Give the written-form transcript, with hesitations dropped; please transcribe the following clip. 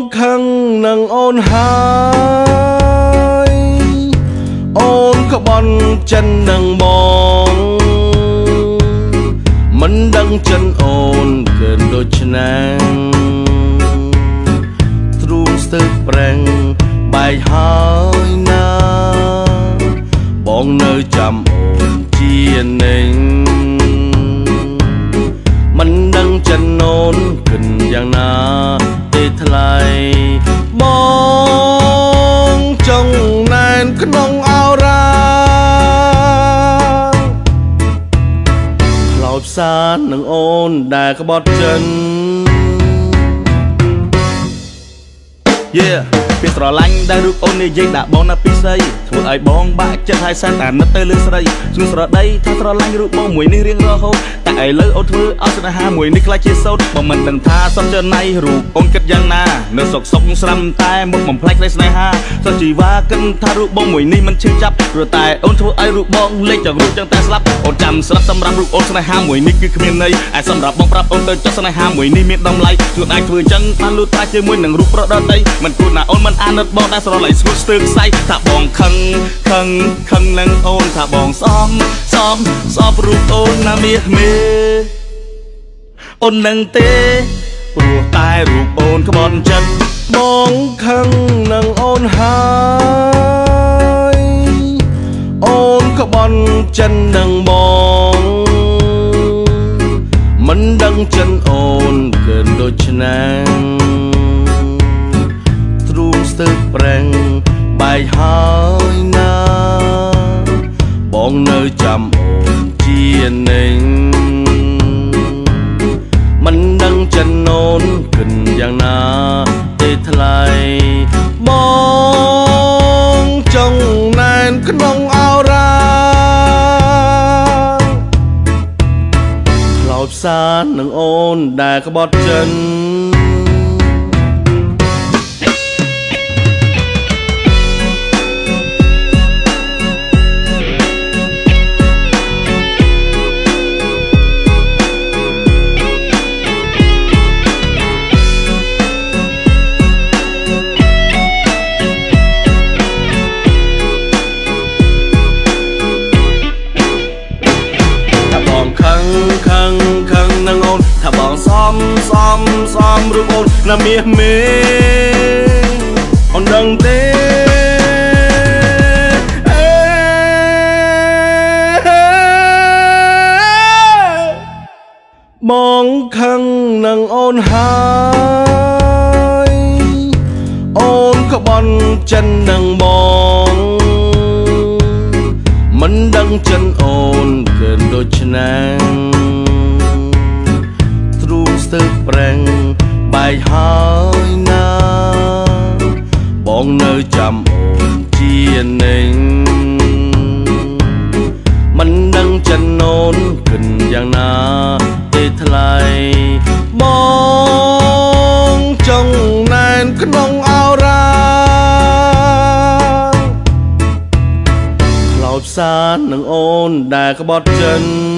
ខឹងនឹងអូនហើយអូនក៏បន់ចិននឹងបងមិនដឹងចិនអូនកើដូច្នេះទ្រូងស្ទើរប្រេងបែកហើយណាបងនៅចាំអូនជានិញមិនដឹងចិនអូនគិនយ៉ាងណាទេថ្លៃបងចង់ណែនក្នុងអោរាខ្លោចផ្សានឹងអូនដែលក្បត់ចិន Yeah ពីស្រឡាញ់ដែលរូបអូននិយាយដាក់បងណាពិសីធ្វើឲ្យបងបាក់ចិត្តហើយសែនតែនឹកទៅលឿនស្រីស្ងួនស្រដីថាស្រឡាញ់រូបបងមួយនេះរៀងរហូតតែឥឡូវអូនធ្វើឲ្យស្នេហាមួយនេះខ្លាចជាសោតបងមិនដឹងថាសុំចណៃរូបអូនគិតយ៉ាងណានៅសុកសុកស្រាំតែមុខបំផ្លែកស្នេហាសុខជីវ៉ាគិនថារូបបងមួយនេះមិនឈឺចាប់ព្រោះតែអូនធ្វើឲ្យរូបបងលេចចង់រូបចឹងតែស្លាប់អូនចាំស្លាប់សម្រាប់រូបអូនស្នេហាមួយនេះគឺគ្មានន័យឯសម្រាប់បងប្រាប់អូនទៅចុះស្នេហាមួយនេះមានតម្លៃខ្លួនអាចធ្វើចឹងបានលូតតែជាមួយនឹងរូបប្រុសដទៃមិនគួរណាអូនមិនអាណិតបងដែលស្រឡាញ់ស្ងួតស្ទើរខ្សែថាបងខឹងនឹងអូនថាបងសំរូបអូនណាមាសមេអូននឹងទេព្រោះតែរូបអូនក្បត់ចិត្តបងខឹងនឹងអូនហើយអូនក្បត់ចិត្តនឹងបងមិនដឹងចិនអូនកើដូច្នេះទ្រូងស្ទើរប្រេងបែកហើយណាបងនៅចាំអូនជានិញមិនដឹងចិនអូនគិនយ៉ាងណាទេថ្លៃបងចង់ណែនក្នុងអោរាខ្លោចផ្សានឹងអូនដែលក្បត់ចិនខឹងនឹងអូនថាបងសំរូបអូនណាមាសមេអូនដឹងទេបងខឹងនឹងអូនហើយអូនក៏បន់ចិននឹងបងមិនដឹងចិនអូនកើដូច្នេះទ្រូងស្ទើរប្រេងបែកហើយណាបងនៅចាំអូនជានិញមិនដឹងចិនអូនគិនយ៉ាងណាទេថ្លៃបងចង់ណែនក្នុងអោរាខ្លោចផ្សានឹងអូនដែលក្បត់ចិន